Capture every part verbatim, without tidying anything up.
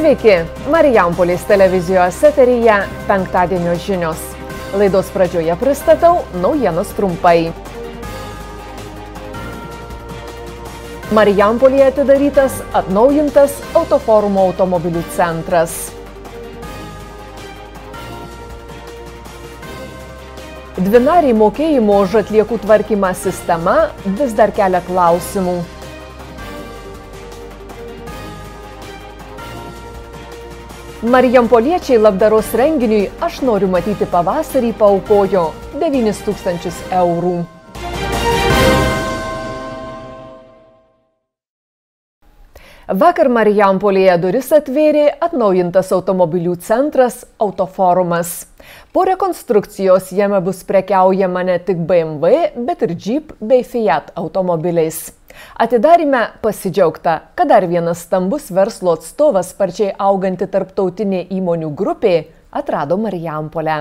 Sveiki, Marijampolės televizijos eteryje penktadienio žinios. Laidos pradžioje pristatau naujienas trumpai. Marijampolėje atidarytas atnaujintas Autoforumo automobilių centras. Dvinariai mokėjimo už atliekų tvarkymą sistema vis dar kelia klausimų. Marijampoliečiai labdaros renginiui Aš noriu matyti pavasarį paaukojo devynis tūkstančius eurų. Vakar Marijampolėje duris atvėrė atnaujintas automobilių centras Autoforumas. Po rekonstrukcijos jame bus prekiaujama ne tik B M W, bet ir Jeep bei Fiat automobiliais. Atidaryme pasidžiaugta, kad dar vienas stambus verslo atstovas sparčiai auganti tarptautinė įmonių grupė atrado Marijampolę.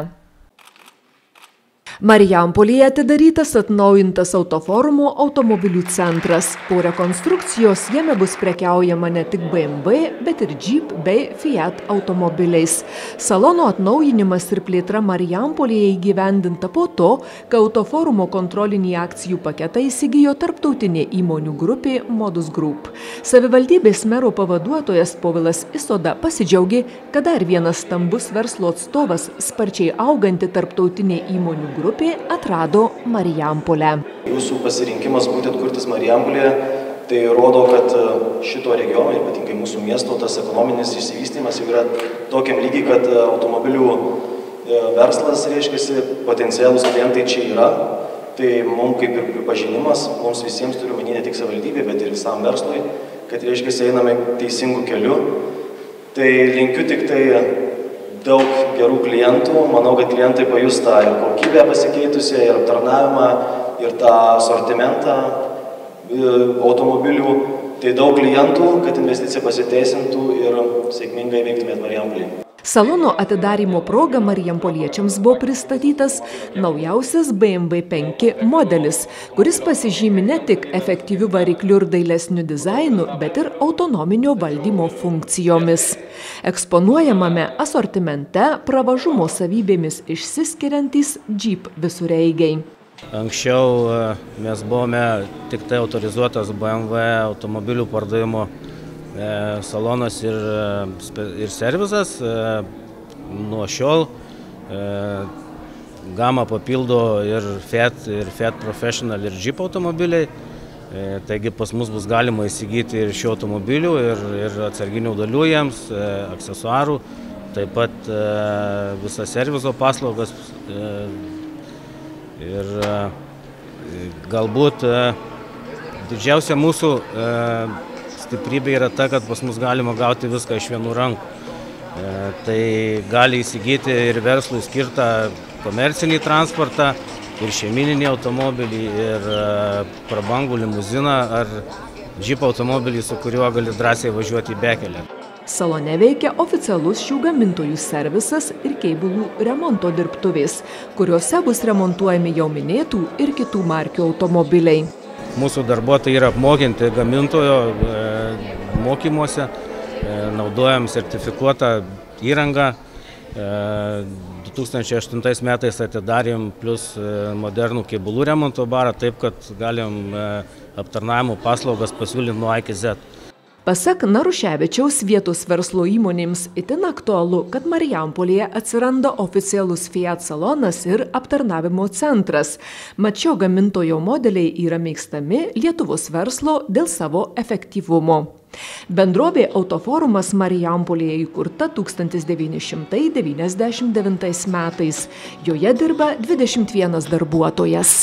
Marijampolėje atidarytas atnaujintas Autoforumo automobilių centras. Po rekonstrukcijos jame bus prekiaujama ne tik B M W, bet ir Jeep bei Fiat automobiliais. Salono atnaujinimas ir plėtra Marijampolėje įgyvendinta po to, kai Autoforumo kontrolinį akcijų paketą įsigijo tarptautinė įmonių grupė Modus Group. Savivaldybės mero pavaduotojas Povilas Isoda pasidžiaugė, kad dar vienas stambus verslo atstovas sparčiai auganti tarptautinė įmonių grupė atrado Marijampolę. Jūsų pasirinkimas būtent kurtis Marijampolėje, tai rodo, kad šito regiono, ypatingai mūsų miesto, tas ekonominis išsivystymas jau yra tokiam lygiai, kad automobilių verslas, reiškiasi, potencialūs klientai čia yra. Tai mums kaip ir pripažinimas, mums visiems turiu manyti ne tik savivaldybė, bet ir visam verslui, kad reiškiasi einame teisingų kelių. Tai linkiu tik tai daug gerų klientų, manau, kad klientai pajus tą ir kokybę pasikeitusią, ir aptarnavimą, ir tą asortimentą automobilių. Tai daug klientų, kad investicija pasiteisintų ir sėkmingai veiktumėt Marijampolėje. Salono atidarymo proga marijampoliečiams buvo pristatytas naujausias B M W penki modelis, kuris pasižymi ne tik efektyviu varikliu ir dailesniu dizainu, bet ir autonominio valdymo funkcijomis. Eksponuojamame asortimente pravažumo savybėmis išsiskiriantys Jeep visureigiai. Anksčiau mes buvome tik tai autorizuotas B M W automobilių pardavimo salonas ir, ir servisas. Nuo šiol gamą papildo ir Fiat, ir Fiat Professional, ir Jeep automobiliai. Taigi pas mus bus galima įsigyti ir šių automobilių, ir, ir atsarginių dalių jiems, aksesuarų, taip pat visas serviso paslaugas. Ir galbūt didžiausia mūsų stiprybė yra ta, kad pas mus galima gauti viską iš vienų rankų. E, tai gali įsigyti ir verslui skirtą komercinį transportą, ir šeimininį automobilį, ir e, prabangų limuziną ar Jeep automobilį, su kuriuo gali drąsiai važiuoti į bekelę. Salone veikia oficialus šių gamintojų servisas ir keibulų remonto dirbtuvės, kuriuose bus remontuojami jau minėtų ir kitų markių automobiliai. Mūsų darbuotojai yra apmokinti gamintojo e, mokymuose, e, naudojam sertifikuotą įrangą. E, du tūkstančiai aštuntais metais atidarėm plus e, modernų keibulų remonto barą, taip kad galim e, aptarnavimo paslaugas pasiūlyti nuo A iki Z. Pasak Naruševičiaus, vietos verslo įmonėms itin aktualu, kad Marijampolėje atsiranda oficialus Fiat salonas ir aptarnavimo centras. Mat šio gamintojo modeliai yra mėgstami Lietuvos verslo dėl savo efektyvumo. Bendrovė Autoforumas Marijampolėje įkurta tūkstantis devyni šimtai devyniasdešimt devintais metais. Joje dirba dvidešimt vienas darbuotojas.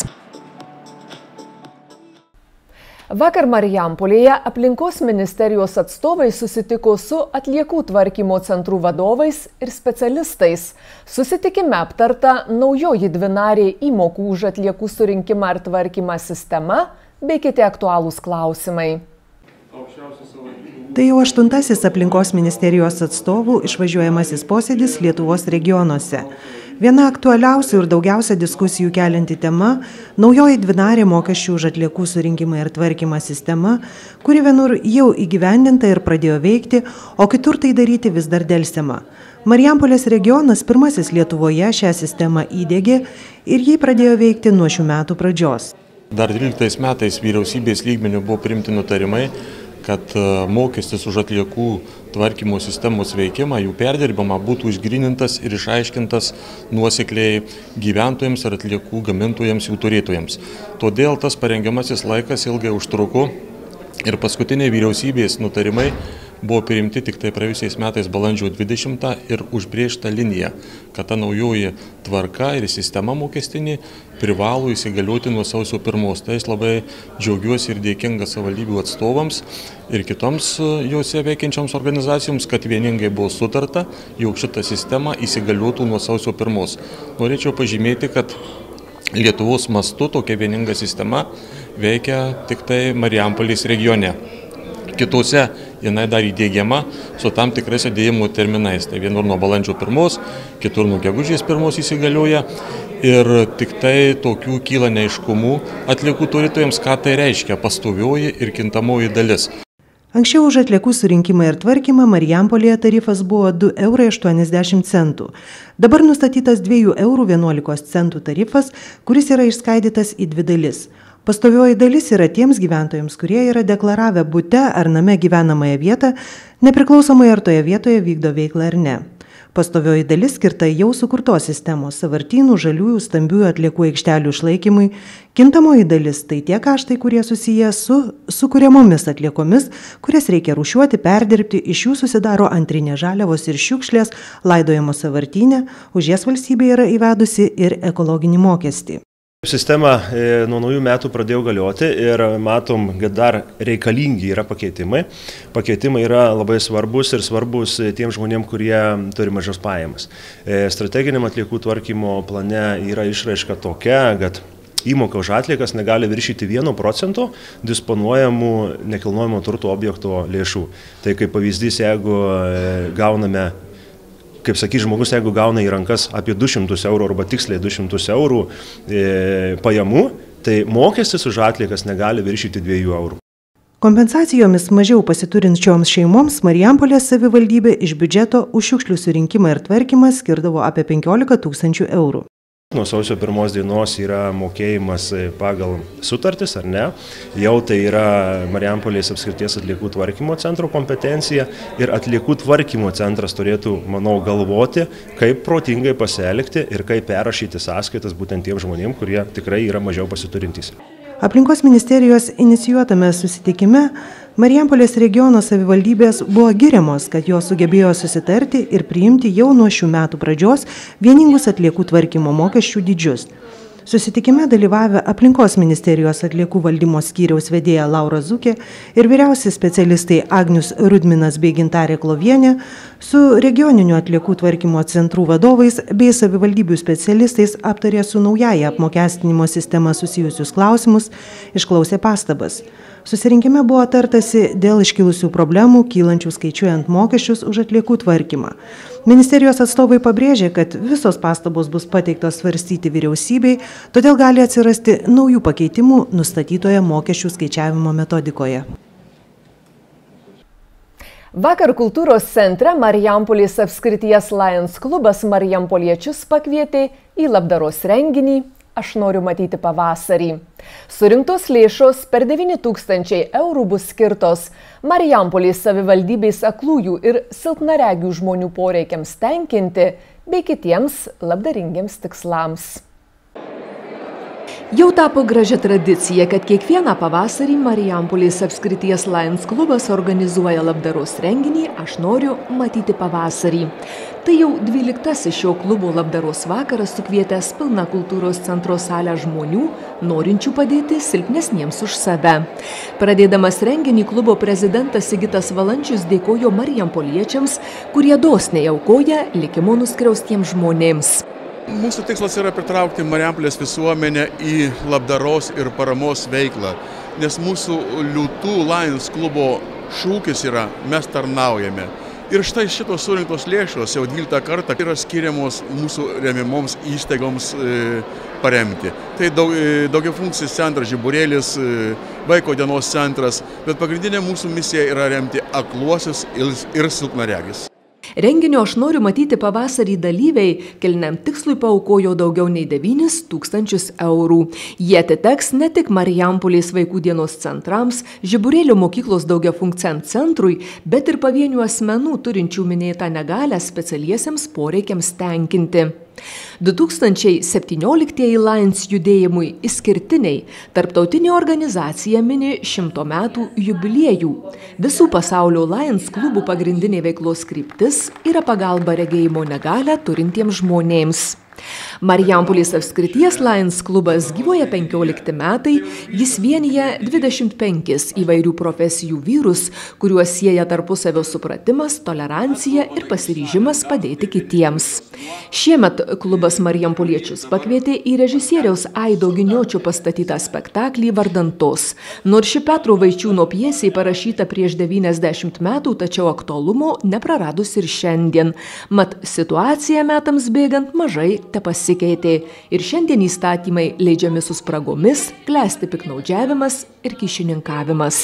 Vakar Marijampolėje aplinkos ministerijos atstovai susitiko su atliekų tvarkymo centrų vadovais ir specialistais. Susitikime aptarta naujoji dvinarė įmokų už atliekų surinkimą ir tvarkymą sistema bei kiti aktualūs klausimai. Tai jau aštuntasis aplinkos ministerijos atstovų išvažiuojamasis posėdis Lietuvos regionuose. Viena aktualiausių ir daugiausia diskusijų kelianti tema – naujoji dvinarė mokesčių už atliekų surinkimą ir tvarkymą sistema, kuri vienur jau įgyvendinta ir pradėjo veikti, o kitur tai daryti vis dar delsiama. Marijampolės regionas pirmasis Lietuvoje šią sistemą įdiegė ir jį pradėjo veikti nuo šių metų pradžios. Dar dvyliktais metais vyriausybės lygmeniu buvo priimti nutarimai, kad mokestis už atliekų tvarkymo sistemos veikimą, jų perdirbimą būtų išgrynintas ir išaiškintas nuosekliai gyventojams ir atliekų gamintojams, jų turėtojams. Todėl tas parengiamasis laikas ilgai užtruko ir paskutiniai vyriausybės nutarimai buvo priimti tik tai praėjusiais metais balandžio dvidešimtą ir užbrėžta linija, kad ta naujoji tvarka ir sistema mokestinė privalo įsigalioti nuo sausio pirmos. Tai aš labai džiaugiuosi ir dėkingas savivaldybių atstovams ir kitoms jose veikiančioms organizacijoms, kad vieningai buvo sutarta, jog šita sistema įsigaliotų nuo sausio pirmos. Norėčiau pažymėti, kad Lietuvos mastu tokia vieninga sistema veikia tik tai Marijampolės regione. Kitose jinai dar įdiegiama su tam tikrais įdėjimo terminais. Tai vienur nuo balandžio pirmos, kitur nuo gegužės pirmos įsigalioja ir tik tai tokių kyla neaiškumų atliekų turėtojams, ką tai reiškia pastovioji ir kintamoji dalis. Anksčiau už atliekų surinkimą ir tvarkymą Marijampolėje tarifas buvo du eurai aštuoniasdešimt centų. Dabar nustatytas dviejų eurų vienuolikos centų tarifas, kuris yra išskaidytas į dvi dalis. Pastovioji dalis yra tiems gyventojams, kurie yra deklaravę bute ar name gyvenamąją vietą, nepriklausomai ar toje vietoje vykdo veiklą ar ne. Pastovioji dalis skirta jau sukurtos sistemos, sąvartynų, žaliųjų, stambiųjų atliekų aikštelių išlaikymui. Kintamoji dalis tai tie kaštai, kurie susiję su sukuriamomis atliekomis, kurias reikia rūšiuoti, perdirbti, iš jų susidaro antrinės žaliavos ir šiukšlės, laidojamos sąvartyne, už jas valstybė yra įvedusi ir ekologinį mokestį. Sistema nuo naujų metų pradėjo galioti ir matom, kad dar reikalingi yra pakeitimai. Pakeitimai yra labai svarbus ir svarbus tiem žmonėm, kurie turi mažas pajamas. Strateginiam atliekų tvarkymo plane yra išraiška tokia, kad įmoka už atliekas negali viršyti vieno procento disponuojamų nekilnojamo turto objekto lėšų. Tai kaip pavyzdys, jeigu gauname Kaip sakys žmogus, jeigu gauna į rankas apie du šimtus eurų arba tiksliai du šimtus eurų e, pajamų, tai mokestis už atliekas negali viršyti dviejų eurų. Kompensacijomis mažiau pasiturinčioms šeimoms Marijampolės savivaldybė iš biudžeto už šiukšlių surinkimą ir tvarkymą skirdavo apie penkiolika tūkstančių eurų. Nuo sausio pirmos dienos yra mokėjimas pagal sutartis, ar ne? Jau tai yra Marijampolės apskrities atliekų tvarkymo centro kompetencija ir atliekų tvarkymo centras turėtų, manau, galvoti, kaip protingai pasielgti ir kaip perrašyti sąskaitas būtent tiem žmonėm, kurie tikrai yra mažiau pasiturintys. Aplinkos ministerijos inicijuotame susitikime Marijampolės regiono savivaldybės buvo giriamos, kad jos sugebėjo susitarti ir priimti jau nuo šių metų pradžios vieningus atliekų tvarkymo mokesčių dydžius. Susitikime dalyvavę Aplinkos ministerijos atliekų valdymo skyriaus vedėja Laura Zukė ir vyriausi specialistai Agnius Rudminas bei Gintarė Klovienė su regioninių atliekų tvarkymo centrų vadovais bei savivaldybių specialistais aptarė su naujaja apmokestinimo sistema susijusius klausimus, išklausė pastabas. Susirinkime buvo tartasi dėl iškilusių problemų, kylančių skaičiuojant mokesčius už atliekų tvarkymą. Ministerijos atstovai pabrėžė, kad visos pastabos bus pateiktos svarstyti vyriausybei, todėl gali atsirasti naujų pakeitimų nustatytoje mokesčių skaičiavimo metodikoje. Vakar kultūros centre Marijampolės apskrities Lions klubas marijampoliečius pakvietė į labdaros renginį Aš noriu matyti pavasarį. Surinktos lėšos per devyni tūkstančiai eurų bus skirtos Marijampolės savivaldybės aklųjų ir silpnaregių žmonių poreikiams tenkinti bei kitiems labdaringiems tikslams. Jau tapo gražia tradicija, kad kiekvieną pavasarį Marijampolės apskrities Lions klubas organizuoja labdaros renginį Aš noriu matyti pavasarį. Tai jau dvyliktasis šio klubo labdaros vakaras sukvietęs pilną kultūros centro salę žmonių, norinčių padėti silpnesniems už save. Pradėdamas renginį, klubo prezidentas Sigitas Valančius dėkojo marijampoliečiams, kurie dosniai aukoja likimo nuskriaustiems žmonėms. Mūsų tikslas yra pritraukti Marijampolės visuomenę į labdaros ir paramos veiklą, nes mūsų Liūtų Lions klubo šūkis yra Mes tarnaujame. Ir štai šitos surinktos lėšos jau dvyliktą kartą yra skiriamos mūsų remiamoms įstaigoms e, paremti. Tai daug, e, daugiafunkcis centras, žiburėlis, e, vaiko dienos centras, bet pagrindinė mūsų misija yra remti akluosius ir, ir silpnaregis. Renginio Aš noriu matyti pavasarį dalyviai kelniam tikslui paaukojo daugiau nei devynis tūkstančius eurų. Jie atiteks ne tik Marijampolės vaikų dienos centrams, Žiburėlio mokyklos daugiafunkciam centrui, bet ir pavienių asmenų turinčių minėtą negalią specialiesiems poreikiams tenkinti. du tūkstančiai septynioliktieji Lions judėjimui išskirtiniai. Tarptautinė organizacija mini šimto metų jubiliejų. Visų pasaulio Lions klubų pagrindinė veiklos kryptis yra pagalba regėjimo negalią turintiems žmonėms. Marijampolės apskrities Lions klubas gyvuoja penkiolikti metai, jis vienyje dvidešimt penkis įvairių profesijų vyrus, kuriuos sieja tarpusavio supratimas, tolerancija ir pasiryžimas padėti kitiems. Šiemet klubas marijampoliečius pakvietė į režisieriaus Aido Giniočio pastatytą spektaklį Vardantos. Nors ši Petro Vaičiūno pjesė parašyta prieš devyniasdešimt metų, tačiau aktualumo nepraradus ir šiandien. Mat situacija metams bėgant mažai tepasikeitė ir šiandien įstatymai leidžiami su spragomis, klesti piknaudžiavimas ir kyšininkavimas.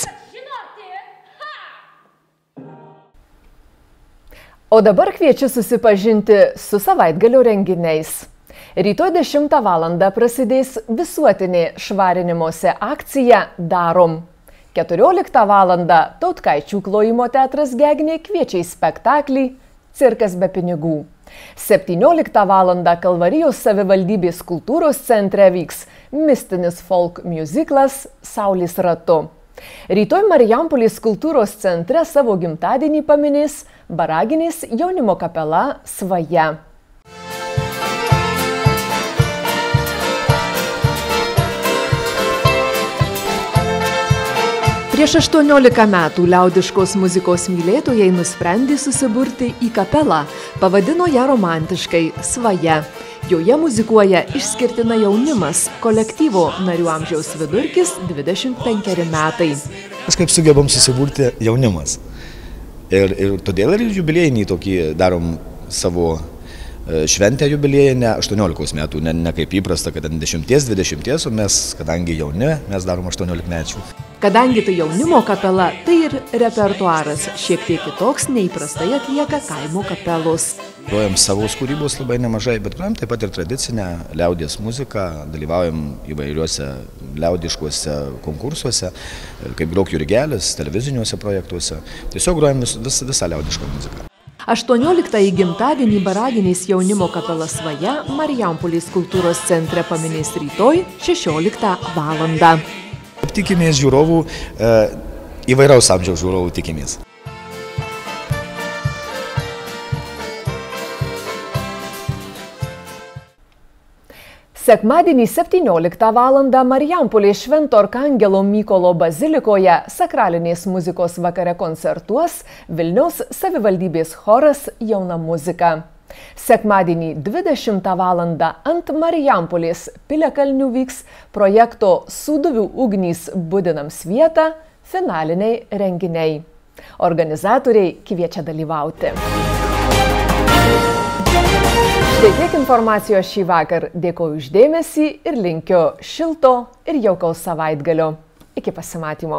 O dabar kviečiu susipažinti su savaitgalio renginiais. Rytoj dešimtą valandą prasidės visuotinė švarinimosi akcija Darom. keturioliktą valandą Tautkaičių klojimo teatras Gegnė kviečia į spektaklį Cirkas be pinigų. septynioliktą valandą Kalvarijos savivaldybės kultūros centre vyks mistinis folk musiclas Saulės ratu. Rytoj Marijampolės kultūros centre savo gimtadienį paminės Baraginės jaunimo kapela Svaja. Prieš aštuoniolika metų liaudiškos muzikos mylėtojai nusprendė susiburti į kapelą, pavadino ją romantiškai Svaja. Joje muzikuoja išskirtina jaunimas, kolektyvo narių amžiaus vidurkis dvidešimt penkeri metai. Kažkaip sugebam susiburti jaunimas. Ir, ir todėl ir jubiliejinį tokį darom savo šventę jubiliejinę aštuoniolikos metų, ne, ne kaip įprasta, kad dešimties, dvidešimties, o mes, kadangi jauni, mes darom aštuoniolikmečių. Kadangi tai jaunimo kapela, tai ir repertuaras šiek tiek kitoks neįprastai atlieka kaimo kapelos. Grojam savo kūrybos labai nemažai, bet grojam taip pat ir tradicinę liaudies muziką, dalyvaujam įvairiuose liaudiškuose konkursuose, kaip Grok Jurgelis, televiziniuose projektuose. Tiesiog grojam vis, vis, visą liaudišką muziką. aštuonioliktąjį gimtadienį Baraginės jaunimo kapela Svaja Marijampolės kultūros centre paminės rytoj šešioliktą valandą. Tikimės žiūrovų, įvairaus amžiaus žiūrovų tikimės. Sekmadienį septynioliktą valandą Marijampolės Švento Arkangelo Mykolo bazilikoje sakralinės muzikos vakare koncertuos Vilniaus savivaldybės choras Jauna muzika. Sekmadienį dvidešimtą valandą ant Marijampolės piliakalnių vyks projekto Sūduvių ugnys budinams vietą finaliniai renginiai. Organizatoriai kviečia dalyvauti. Tai tiek informacijos šį vakar. Dėkoju už dėmesį ir linkiu šilto ir jaukaus savaitgalio. Iki pasimatymo.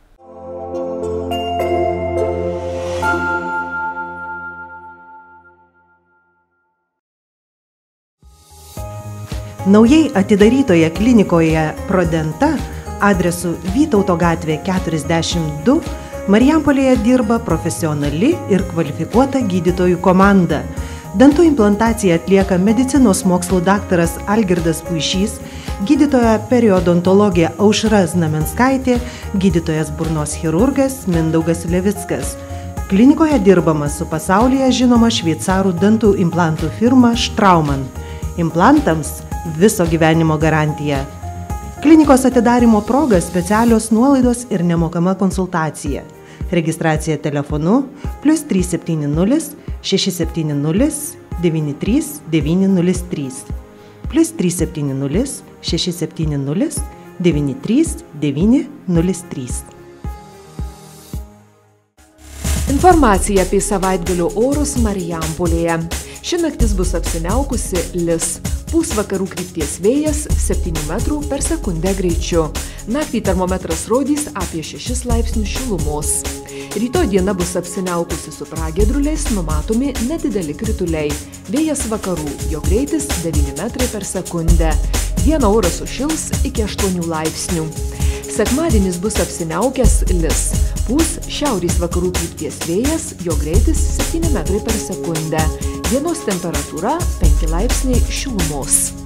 Naujai atidarytoje klinikoje Prodenta adresu Vytauto gatvė keturiasdešimt du Marijampolėje dirba profesionali ir kvalifikuota gydytojų komanda. Dantų implantaciją atlieka medicinos mokslų daktaras Algirdas Puišys, gydytoja periodontologė Aušra Znamenskaitė, gydytojas burnos chirurgas Mindaugas Levickas. Klinikoje dirbama su pasaulyje žinoma šveicarų dantų implantų firma Straumann. Implantams viso gyvenimo garantija. Klinikos atidarymo proga specialios nuolaidos ir nemokama konsultacija. Registracija telefonu plius trys septyni nulis šeši septyni nulis devyni trys devyni nulis trys plius trys septyni nulis šeši septyni nulis devyni trys devyni nulis trys. Informacija apie savaitgalio orus Marijampolėje. Ši naktis bus apsiniaukusi lis. Pūs vakarų krypties vėjas septynių metrų per sekundę greičiu. Naktį termometras rodys apie šešis laipsnius šilumos. Rytoj diena bus apsiniaukusi su pragiedruliais, numatomi nedideli krituliai. Vėjas vakarų, jo greitis devyni metrai per sekundę. Dieną oras sušils iki aštuonių laipsnių. Sekmadienis bus apsiniaukęs lis. Pūs šiaurės vakarų krypties vėjas, jo greitis septyni metrai per sekundę. Dienos temperatūra penki laipsniai šilumos.